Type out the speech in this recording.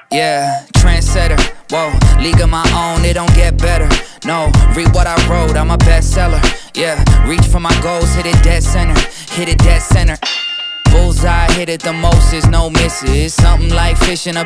Yeah, trendsetter, whoa, league of my own, it don't get better. No, read what I wrote, I'm a bestseller. Yeah, reach for my goals, hit it dead center, hit it dead center. Bullseye, hit it the most, there's no misses. Something like fishing a